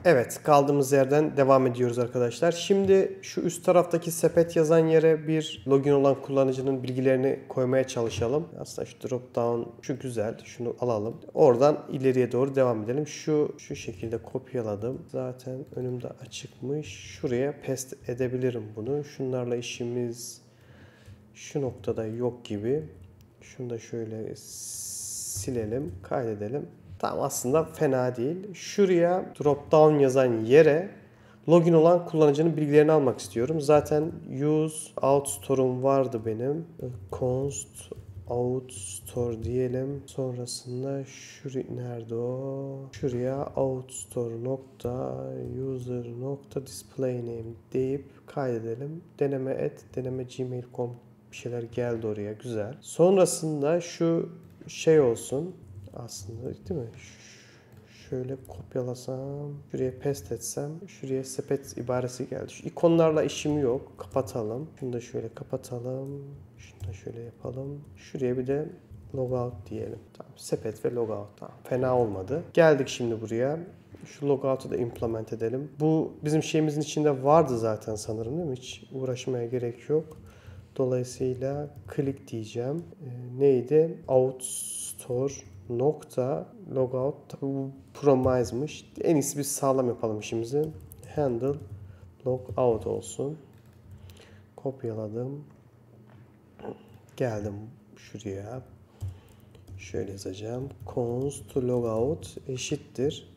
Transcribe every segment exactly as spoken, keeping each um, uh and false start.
Evet, kaldığımız yerden devam ediyoruz arkadaşlar. Şimdi şu üst taraftaki sepet yazan yere bir login olan kullanıcının bilgilerini koymaya çalışalım. Aslında şu drop down şu güzel. Şunu alalım. Oradan ileriye doğru devam edelim. Şu şu şekilde kopyaladım. Zaten önümde açıkmış. Şuraya paste edebilirim bunu. Şunlarla işimiz şu noktada yok gibi. Şunu da şöyle silelim, kaydedelim. Tamam, aslında fena değil. Şuraya drop down yazan yere login olan kullanıcının bilgilerini almak istiyorum. Zaten use out store'um vardı benim. Const out store diyelim. Sonrasında şuraya nerede o? Şuraya out store nokta user nokta display name deyip kaydedelim. Deneme et, deneme gmail nokta com bir şeyler geldi oraya. Güzel. Sonrasında şu şey olsun. Aslında değil mi? Şöyle kopyalasam, şuraya paste etsem, şuraya sepet ibaresi geldi. Şu ikonlarla işim yok. Kapatalım. Şunu da şöyle kapatalım. Şunu da şöyle yapalım. Şuraya bir de logout diyelim. Tamam. Sepet ve logout. Tamam. Fena olmadı. Geldik şimdi buraya. Şu logout'u da implement edelim. Bu bizim şeyimizin içinde vardı zaten sanırım, değil mi? Hiç uğraşmaya gerek yok. Dolayısıyla click diyeceğim. E, neydi? Out store nokta logout. Tabii bu promise'mış. En iyisi biz sağlam yapalım işimizi. Handle logout olsun. Kopyaladım. Geldim şuraya. Şöyle yazacağım. Const logout eşittir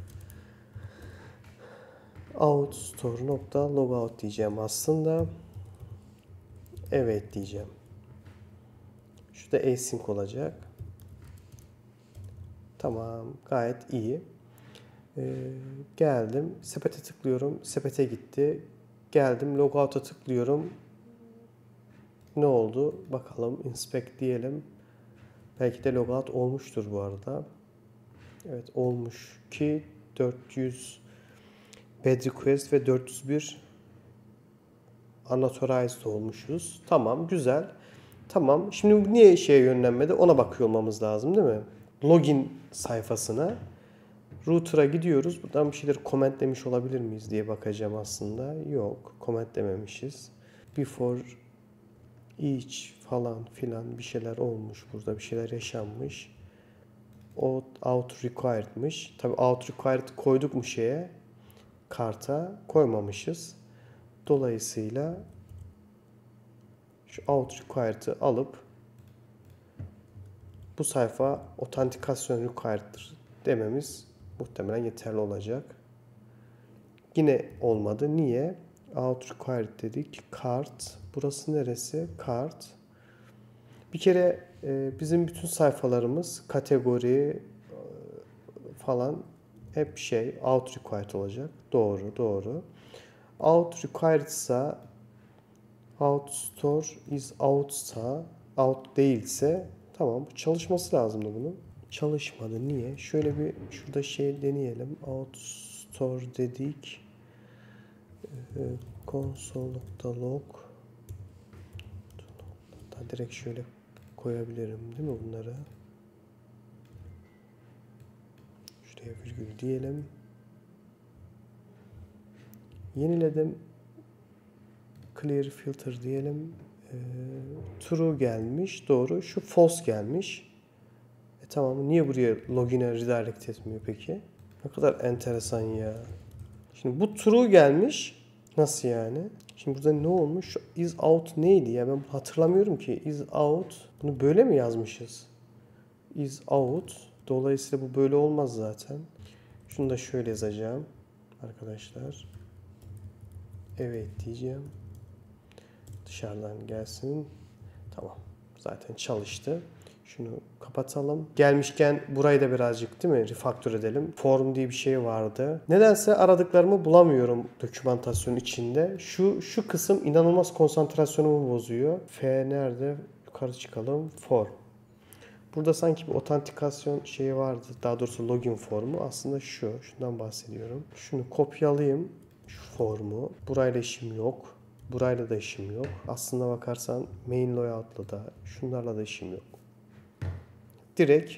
out store nokta logout diyeceğim aslında. Evet diyeceğim. Şu da async olacak. Tamam, gayet iyi. Ee, geldim, sepete tıklıyorum, sepete gitti. Geldim, logout'a tıklıyorum. Ne oldu? Bakalım, inspect diyelim. Belki de logout olmuştur bu arada. Evet, olmuş ki dört yüz bad request ve dört yüz bir unauthorized olmuşuz. Tamam, güzel. Tamam, şimdi niye şeye yönlenmedi? Ona bakıyor olmamız lazım, değil mi? Login sayfasına. Router'a gidiyoruz. Buradan bir şeyleri commentlemiş olabilir miyiz diye bakacağım aslında. Yok, commentlememişiz. Before each falan filan bir şeyler olmuş burada. Bir şeyler yaşanmış. Out, out required'mış. Tabii out required koyduk mu şeye? Karta koymamışız. Dolayısıyla şu out required'ı alıp bu sayfa otantikasyon required'dır dememiz muhtemelen yeterli olacak. Yine olmadı. Niye? Out required dedik. Cart. Burası neresi? Cart. Bir kere e, bizim bütün sayfalarımız kategori e, falan hep şey out required olacak. Doğru, doğru. Out required ise out store is out'sa out değilse tamam, bu çalışması lazımdı bunun. Çalışmadı. Niye? Şöyle bir şurada şey deneyelim. Out store dedik. Ee, console.log direkt şöyle koyabilirim değil mi bunları? Şuraya virgül diyelim. Yeniledim. Clear filter diyelim. Ee, true gelmiş. Doğru. Şu false gelmiş. E tamam. Niye buraya login'e redirect etmiyor peki? Ne kadar enteresan ya. Şimdi bu true gelmiş. Nasıl yani? Şimdi burada ne olmuş? Is out neydi ya? Ben hatırlamıyorum ki. Is out. Bunu böyle mi yazmışız? Is out. Dolayısıyla bu böyle olmaz zaten. Şunu da şöyle yazacağım. Arkadaşlar. Evet diyeceğim. Dışarıdan gelsin. Tamam. Zaten çalıştı. Şunu kapatalım. Gelmişken burayı da birazcık değil mi refaktör edelim. Form diye bir şey vardı. Nedense aradıklarımı bulamıyorum dokümantasyonun içinde. Şu şu kısım inanılmaz konsantrasyonumu bozuyor. F nerede? Yukarı çıkalım. Form. Burada sanki bir otantikasyon şeyi vardı. Daha doğrusu login formu. Aslında şu. Şundan bahsediyorum. Şunu kopyalayayım. Şu formu. Burayla işim yok. Burayla da işim yok. Aslında bakarsan main layout'la da şunlarla da işim yok. Direkt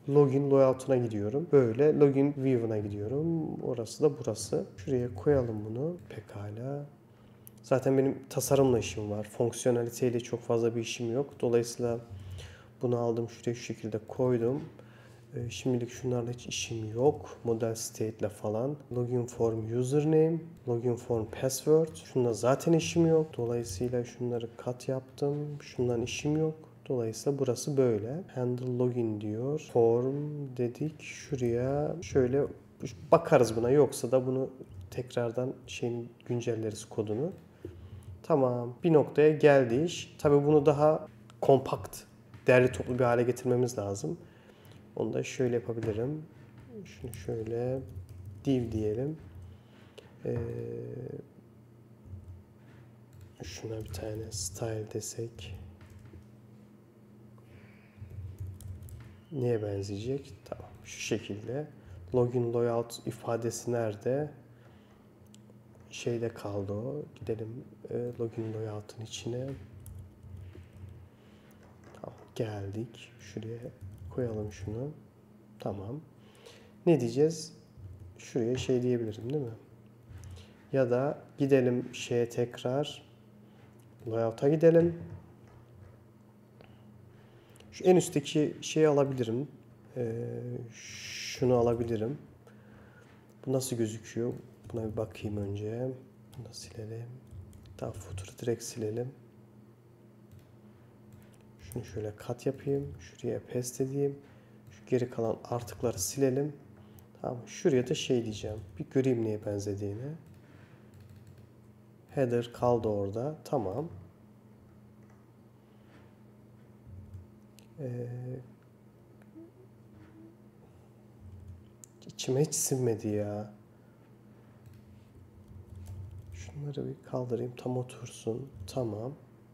login layout'una gidiyorum. Böyle login view'una gidiyorum. Orası da burası. Şuraya koyalım bunu. Pekala. Zaten benim tasarımla işim var. Fonksiyoneliteyle çok fazla bir işim yok. Dolayısıyla bunu aldım, şuraya şu şekilde koydum. Ee, şimdilik şunlarla hiç işim yok. Model state ile falan. Login form username, login form password. Şununla zaten işim yok. Dolayısıyla şunları kat yaptım. Şundan işim yok. Dolayısıyla burası böyle. Handle login diyor. Form dedik. Şuraya şöyle bakarız buna. Yoksa da bunu tekrardan şeyin güncelleriz kodunu. Tamam. Bir noktaya geldi iş. Tabii bunu daha kompakt, değerli toplu bir hale getirmemiz lazım. Onu da şöyle yapabilirim. Şunu şöyle div diyelim. Ee, şuna bir tane style desek. Neye benzeyecek? Tamam. Şu şekilde. Login layout ifadesi nerede? Şeyde kaldı o. Gidelim e, login layout'un içine. Tamam. Geldik. Şuraya koyalım şunu. Tamam. Ne diyeceğiz? Şuraya şey diyebilirim değil mi? Ya da gidelim şeye tekrar layout'a gidelim. Şu en üstteki şeyi alabilirim. Ee, şunu alabilirim. Bu nasıl gözüküyor? Buna bir bakayım önce. Bunu da silelim. Daha footer'ı direkt silelim. Şunu şöyle kat yapayım. Şuraya paste edeyim. Şu geri kalan artıkları silelim. Tamam. Şuraya da şey diyeceğim. Bir göreyim neye benzediğini. Header kaldı orada. Tamam. Ee, içime hiç sinmedi ya. Şunları bir kaldırayım. Tam otursun. Tamam.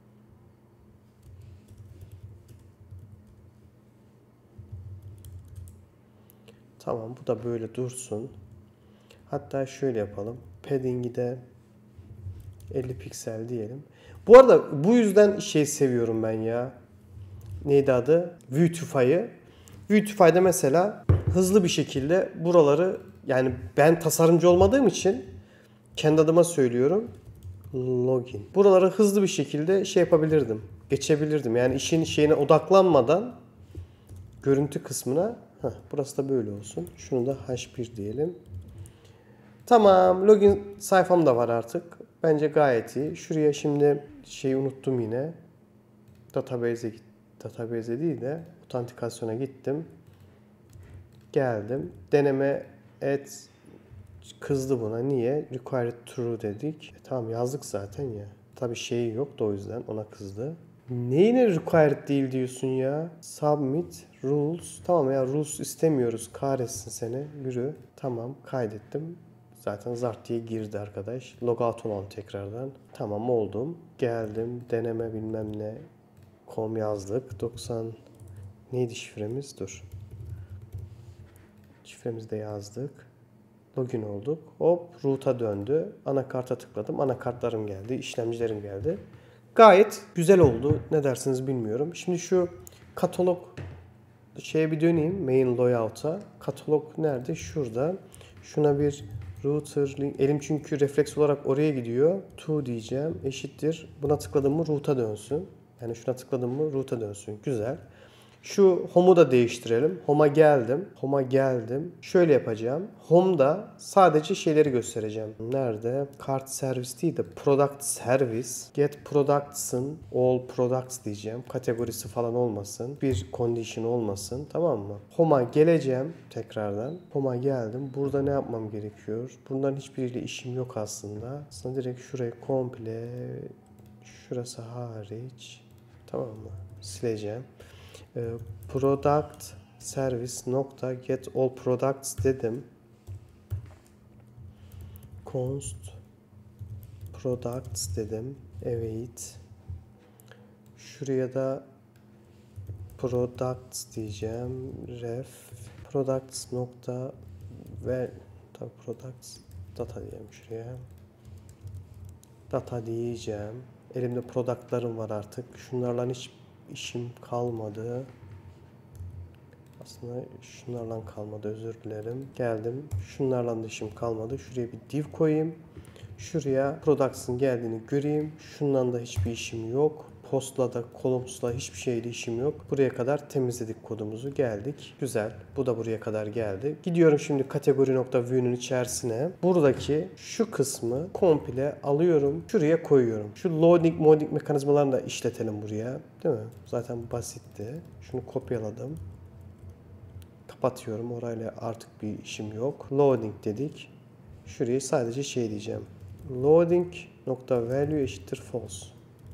Tamam. Bu da böyle dursun. Hatta şöyle yapalım. Padding'i de elli piksel diyelim. Bu arada bu yüzden şey seviyorum ben ya. Neydi adı? Vuetify'ı. Vuetify'da mesela hızlı bir şekilde buraları, yani ben tasarımcı olmadığım için kendi adıma söylüyorum. Login. Buraları hızlı bir şekilde şey yapabilirdim. Geçebilirdim. Yani işin şeyine odaklanmadan görüntü kısmına. Heh, burası da böyle olsun. Şunu da H bir diyelim. Tamam. Login sayfam da var artık. Bence gayet iyi. Şuraya şimdi şeyi unuttum yine. Database'e git. Database'e değil de otantikasyona gittim. Geldim. Deneme et kızdı buna. Niye? Required true dedik. E, tamam yazdık zaten ya. Tabii şeyi yok da o yüzden ona kızdı. Neyine required değil diyorsun ya? Submit rules. Tamam ya, rules istemiyoruz. Kahretsin seni. Yürü. Tamam, kaydettim. Zaten zart diye girdi arkadaş. Logout olalım tekrardan. Tamam oldum. Geldim. Deneme bilmem ne. Com yazdık. doksan neydi şifremiz? Dur. Şifremizi de yazdık. Login olduk. Hop root'a döndü. Anakarta tıkladım. Anakartlarım geldi. İşlemcilerim geldi. Gayet güzel oldu. Ne dersiniz bilmiyorum. Şimdi şu katalog şeye bir döneyim. Main layout'a. Katalog nerede? Şurada. Şuna bir router link. Elim çünkü refleks olarak oraya gidiyor. To diyeceğim. Eşittir. Buna tıkladım mı root'a dönsün. Yani şuna tıkladım mı root'a dönsün. Güzel. Şu home'u da değiştirelim. Home'a geldim. Home'a geldim. Şöyle yapacağım. Home'da sadece şeyleri göstereceğim. Nerede? Cart service değil de product service. Get products'ın all products diyeceğim. Kategorisi falan olmasın. Bir condition olmasın. Tamam mı? Home'a geleceğim tekrardan. Home'a geldim. Burada ne yapmam gerekiyor? Bunların hiçbiriyle işim yok aslında. Aslında direkt şurayı komple, şurası hariç. Tamam mı? Sileceğim. Product service nokta get all products dedim. Const products dedim. Evet. Şuraya da products diyeceğim. Ref products nokta ve tabi products data diyeyim şuraya. Data diyeceğim. Elimde productlarım var artık. Şunlarla hiç işim kalmadı. Aslında şunlarla kalmadı, özür dilerim. Geldim. Şunlarla da işim kalmadı. Şuraya bir div koyayım. Şuraya products'ın geldiğini göreyim. Şundan da hiçbir işim yok. Post'la da columns'la hiçbir şeyle işim yok. Buraya kadar temizledik kodumuzu. Geldik. Güzel. Bu da buraya kadar geldi. Gidiyorum şimdi kategori.view'nun içerisine. Buradaki şu kısmı komple alıyorum. Şuraya koyuyorum. Şu loading modding mekanizmalarını da işletelim buraya. Değil mi? Zaten basitti. Şunu kopyaladım. Kapatıyorum. Orayla artık bir işim yok. Loading dedik. Şuraya sadece şey diyeceğim. Loading nokta value eşittir false.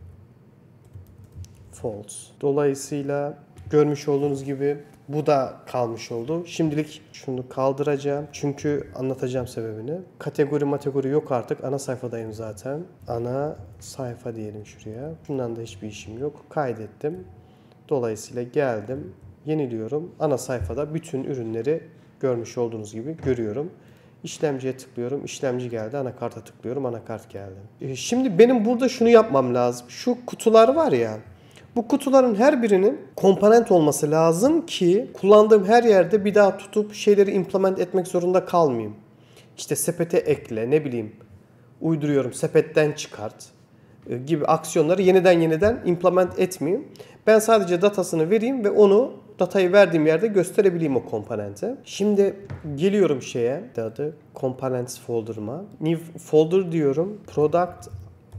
False. Dolayısıyla görmüş olduğunuz gibi bu da kalmış oldu. Şimdilik şunu kaldıracağım. Çünkü anlatacağım sebebini. Kategori mategori yok artık. Ana sayfadayım zaten. Ana sayfa diyelim şuraya. Şundan da hiçbir işim yok. Kaydettim. Dolayısıyla geldim. Yeniliyorum. Ana sayfada bütün ürünleri görmüş olduğunuz gibi görüyorum. İşlemciye tıklıyorum. İşlemci geldi. Anakarta tıklıyorum. Anakart geldi. Şimdi benim burada şunu yapmam lazım. Şu kutular var ya. Bu kutuların her birinin komponent olması lazım ki kullandığım her yerde bir daha tutup şeyleri implement etmek zorunda kalmayayım. İşte sepete ekle, ne bileyim, uyduruyorum, sepetten çıkart gibi aksiyonları yeniden yeniden implement etmeyeyim. Ben sadece datasını vereyim ve onu datayı verdiğim yerde gösterebileyim o komponente. Şimdi geliyorum şeye, adı components folder'ıma. New folder diyorum. Product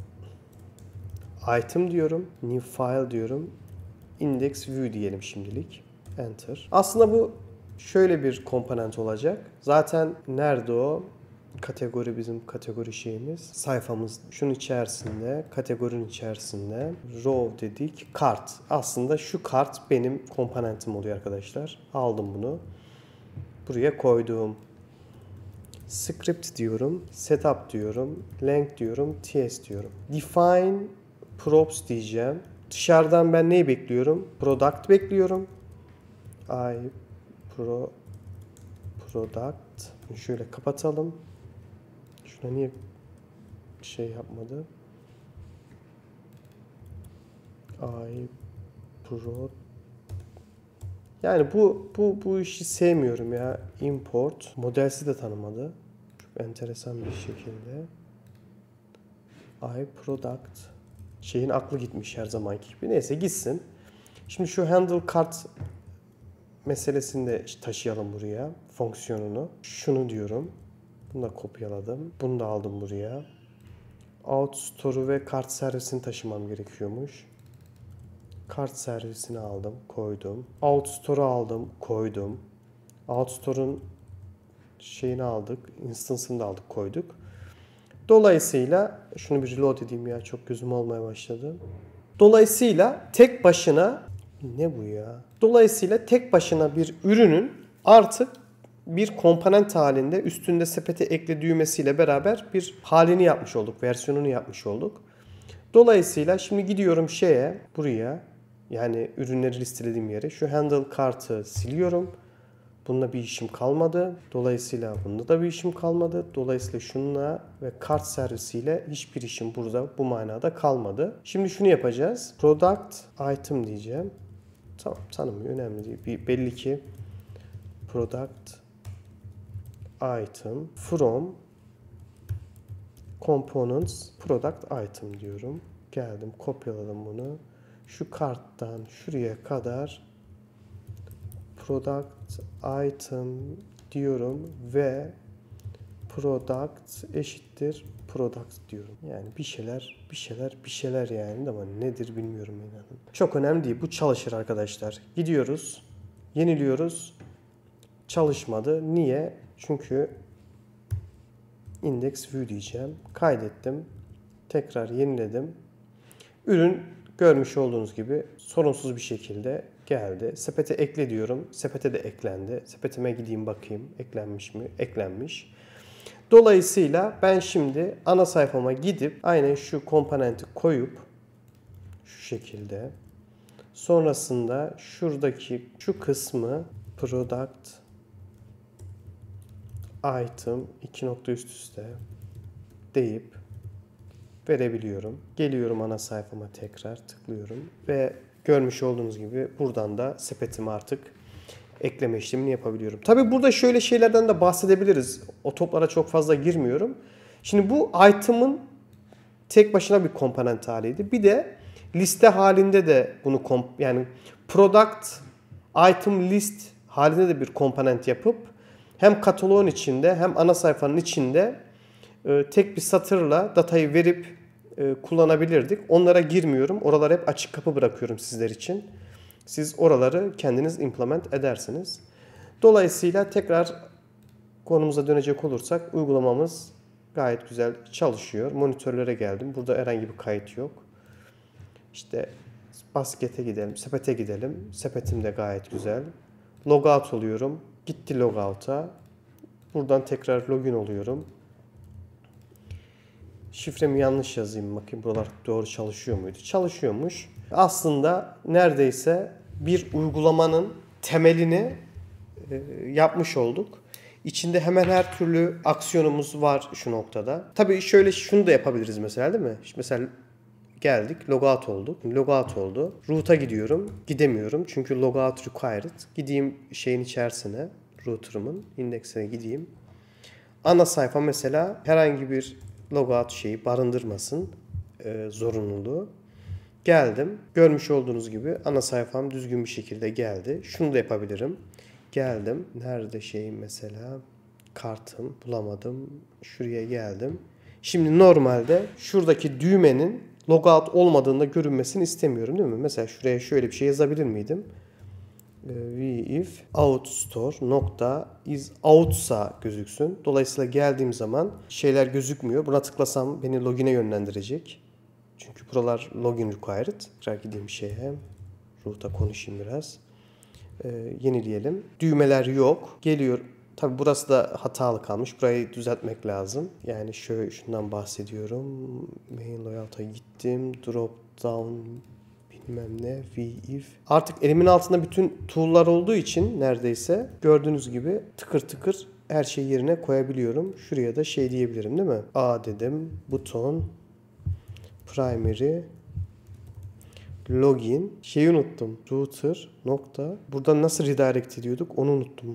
item diyorum. New file diyorum. Index view diyelim şimdilik. Enter. Aslında bu şöyle bir komponent olacak. Zaten nerede o? Kategori bizim kategori şeyimiz. Sayfamız şunun içerisinde, kategorinin içerisinde. Row dedik. Kart. Aslında şu kart benim komponentim oluyor arkadaşlar. Aldım bunu. Buraya koydum. Script diyorum. Setup diyorum. Length diyorum. Ts diyorum. Define props diyeceğim. Dışarıdan ben neyi bekliyorum? Product bekliyorum. I pro product. Şöyle kapatalım. Şuna niye şey yapmadı? I pro Yani bu bu bu işi sevmiyorum ya. Import modelsi de tanımadı. Çok enteresan bir şekilde. I product şeyin aklı gitmiş her zamanki gibi. Neyse gitsin. Şimdi şu handle cart meselesini de taşıyalım buraya. Fonksiyonunu. Şunu diyorum. Bunu da kopyaladım. Bunu da aldım buraya. Out store'u ve kart servisini taşımam gerekiyormuş. Kart servisini aldım, koydum. Out store'u aldım, koydum. Out store'un şeyini aldık, instance'ını da aldık, koyduk. Dolayısıyla şunu bir reload edeyim ya, çok gözüm olmaya başladı. Dolayısıyla tek başına ne bu ya? Dolayısıyla tek başına bir ürünün artık bir komponent halinde üstünde sepete ekle düğmesiyle beraber bir halini yapmış olduk, versiyonunu yapmış olduk. Dolayısıyla şimdi gidiyorum şeye, buraya, yani ürünleri listelediğim yere, şu handle kartı siliyorum. Bununla bir işim kalmadı. Dolayısıyla bunda da bir işim kalmadı. Dolayısıyla şununla ve kart servisiyle hiçbir işim burada bu manada kalmadı. Şimdi şunu yapacağız. Product item diyeceğim. Tamam, tanımıyor, önemli değil. Bir, belli ki product item from components product item diyorum. Geldim, kopyaladım bunu. Şu karttan şuraya kadar product item diyorum ve product eşittir product diyorum. Yani bir şeyler, bir şeyler, bir şeyler yani, ama nedir bilmiyorum inanın. Çok önemli değil. Bu çalışır arkadaşlar. Gidiyoruz, yeniliyoruz. Çalışmadı. Niye? Çünkü index view diyeceğim. Kaydettim. Tekrar yeniledim. Ürün görmüş olduğunuz gibi sorunsuz bir şekilde geldi. Sepete ekle diyorum. Sepete de eklendi. Sepetime gideyim bakayım. Eklenmiş mi? Eklenmiş. Dolayısıyla ben şimdi ana sayfama gidip aynen şu komponenti koyup şu şekilde, sonrasında şuradaki şu kısmı product item iki nokta üst üste deyip verebiliyorum. Geliyorum ana sayfama, tekrar tıklıyorum ve görmüş olduğunuz gibi buradan da sepetimi artık ekleme işlemini yapabiliyorum. Tabi burada şöyle şeylerden de bahsedebiliriz. O toplara çok fazla girmiyorum. Şimdi bu item'ın tek başına bir komponent haliydi. Bir de liste halinde de bunu yani product item list halinde de bir komponent yapıp hem kataloğun içinde hem ana sayfanın içinde e, tek bir satırla datayı verip e, kullanabilirdik. Onlara girmiyorum. Oraları hep açık kapı bırakıyorum sizler için. Siz oraları kendiniz implement edersiniz. Dolayısıyla tekrar konumuza dönecek olursak uygulamamız gayet güzel çalışıyor. Monitörlere geldim. Burada herhangi bir kayıt yok. İşte baskete gidelim, sepete gidelim. Sepetim de gayet güzel. Logout oluyorum. Gitti logout'a. Buradan tekrar login oluyorum. Şifremi yanlış yazayım. Bakayım buralar doğru çalışıyor muydu? Çalışıyormuş. Aslında neredeyse bir uygulamanın temelini e, yapmış olduk. İçinde hemen her türlü aksiyonumuz var şu noktada. Tabii şöyle şunu da yapabiliriz mesela, değil mi? İşte mesela geldik, logout olduk. Logout oldu. Route'a gidiyorum. Gidemiyorum çünkü logout required. Gideyim şeyin içerisine, router'ımın indeksine gideyim. Ana sayfa mesela herhangi bir logout şeyi barındırmasın e, zorunluluğu. Geldim. Görmüş olduğunuz gibi ana sayfam düzgün bir şekilde geldi. Şunu da yapabilirim. Geldim. Nerede şeyim mesela? Kartım. Bulamadım. Şuraya geldim. Şimdi normalde şuradaki düğmenin logout olmadığında görünmesini istemiyorum, değil mi? Mesela şuraya şöyle bir şey yazabilir miydim? If out store nokta is outsa gözüksün. Dolayısıyla geldiğim zaman şeyler gözükmüyor. Buna tıklasam beni login'e yönlendirecek. Çünkü buralar login required. Tekrar gideyim şeye. Route'a konuşayım biraz. Ee, yenileyelim. Düğmeler yok. Geliyor. Tabi burası da hatalı kalmış. Burayı düzeltmek lazım. Yani şöyle şundan bahsediyorum. Main layout'a gittim. Drop down bilmem ne. If. Artık elimin altında bütün tool'lar olduğu için neredeyse gördüğünüz gibi tıkır tıkır her şeyi yerine koyabiliyorum. Şuraya da şey diyebilirim, değil mi? A dedim. Buton. Primary. Login. Şeyi unuttum. Router. Nokta. Buradan nasıl redirect ediyorduk onu unuttum.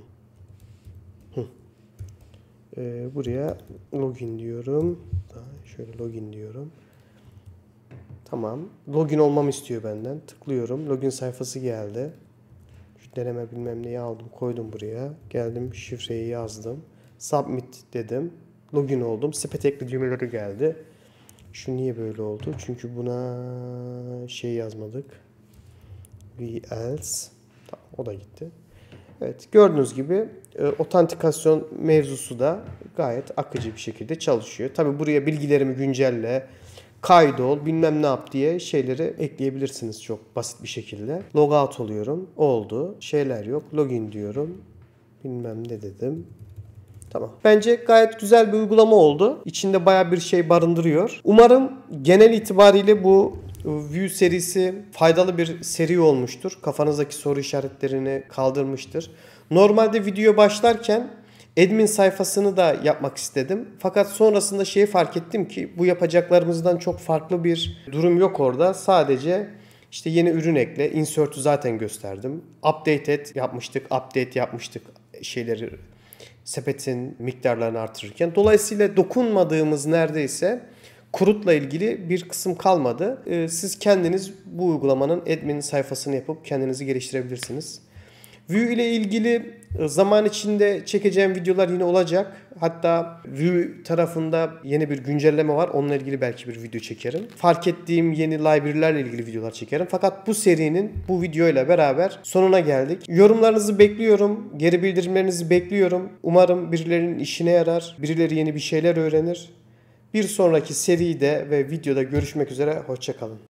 Ee, buraya login diyorum. Şöyle login diyorum. Tamam. Login olmamı istiyor benden. Tıklıyorum. Login sayfası geldi. Şu deneme bilmem neyi aldım. Koydum buraya. Geldim. Şifreyi yazdım. Submit dedim. Login oldum. Sepet ekli düğmeleri geldi. Şu niye böyle oldu? Çünkü buna şey yazmadık. V else. Tamam, o da gitti. Evet, gördüğünüz gibi e, otantikasyon mevzusu da gayet akıcı bir şekilde çalışıyor. Tabi buraya bilgilerimi güncelle, kaydol, bilmem ne yap diye şeyleri ekleyebilirsiniz çok basit bir şekilde. Logout oluyorum. Oldu. Şeyler yok. Login diyorum. Bilmem ne dedim. Tamam. Bence gayet güzel bir uygulama oldu. İçinde baya bir şey barındırıyor. Umarım genel itibariyle bu Vue serisi faydalı bir seri olmuştur. Kafanızdaki soru işaretlerini kaldırmıştır. Normalde video başlarken admin sayfasını da yapmak istedim. Fakat sonrasında şeyi fark ettim ki bu yapacaklarımızdan çok farklı bir durum yok orada. Sadece işte yeni ürün ekle, insert'ü zaten gösterdim. Update et yapmıştık, update yapmıştık şeyleri, sepetin miktarlarını artırırken. Dolayısıyla dokunmadığımız neredeyse Kurut'la ilgili bir kısım kalmadı. Ee, siz kendiniz bu uygulamanın admin sayfasını yapıp kendinizi geliştirebilirsiniz. Vue ile ilgili zaman içinde çekeceğim videolar yine olacak. Hatta Vue tarafında yeni bir güncelleme var. Onunla ilgili belki bir video çekerim. Fark ettiğim yeni library'lerle ilgili videolar çekerim. Fakat bu serinin bu videoyla beraber sonuna geldik. Yorumlarınızı bekliyorum. Geri bildirimlerinizi bekliyorum. Umarım birilerinin işine yarar. Birileri yeni bir şeyler öğrenir. Bir sonraki seride ve videoda görüşmek üzere. Hoşça kalın.